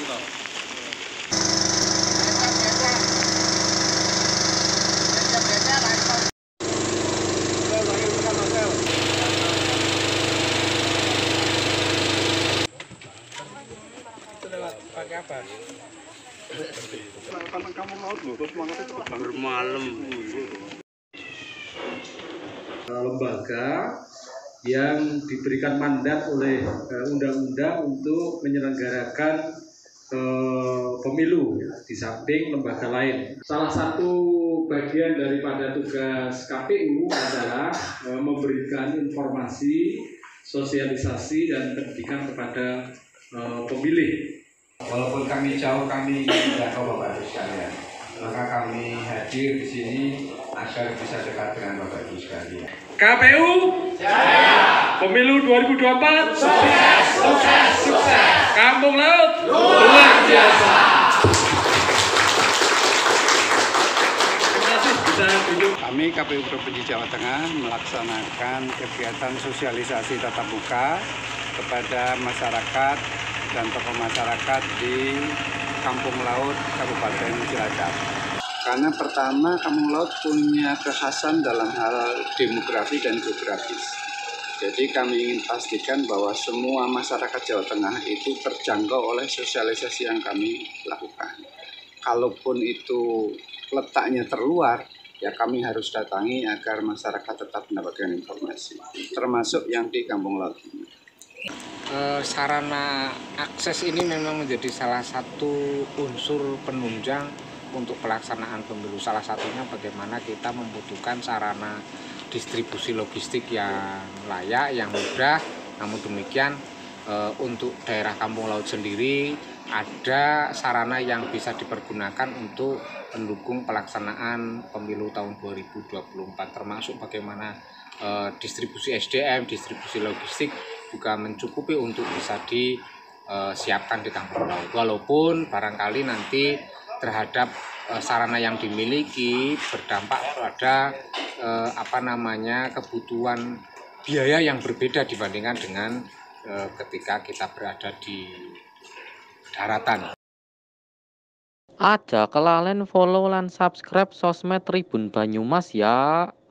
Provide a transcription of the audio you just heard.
Pakai apa? Karena kamu laut loh, terus semangatnya cepet banget. Bermalam. Lembaga yang diberikan mandat oleh undang-undang untuk menyelenggarakan pemilu di samping lembaga lain. Salah satu bagian daripada tugas KPU adalah memberikan informasi, sosialisasi dan pendidikan kepada pemilih. Walaupun kami jauh, kami tidak tahu Bapak Ibu sekalian. Maka kami hadir di sini agar bisa dekat dengan Bapak Ibu sekalian. KPU Jaya. Pemilu 2024 sukses, sukses, sukses. Kampung Laut luar biasa. Terima kasih bisa duduk. Kami KPU Provinsi Jawa Tengah melaksanakan kegiatan sosialisasi tatap muka kepada masyarakat dan tokoh masyarakat di Kampung Laut Kabupaten Cilacap. Karena pertama, Kampung Laut punya kekhasan dalam hal demografi dan geografis. Jadi kami ingin pastikan bahwa semua masyarakat Jawa Tengah itu terjangkau oleh sosialisasi yang kami lakukan. Kalaupun itu letaknya terluar, ya kami harus datangi agar masyarakat tetap mendapatkan informasi, termasuk yang di Kampung Laut. Sarana akses ini memang menjadi salah satu unsur penunjang untuk pelaksanaan pemilu. Salah satunya bagaimana kita membutuhkan sarana distribusi logistik yang layak, yang mudah. Namun demikian untuk daerah Kampung Laut sendiri ada sarana yang bisa dipergunakan untuk mendukung pelaksanaan pemilu tahun 2024, termasuk bagaimana distribusi SDM, distribusi logistik juga mencukupi untuk bisa disiapkan di Kampung Laut. Walaupun barangkali nanti terhadap sarana yang dimiliki berdampak pada kebutuhan biaya yang berbeda dibandingkan dengan ketika kita berada di daratan. Aja kelalen follow lan subscribe sosmed Tribun Banyumas ya.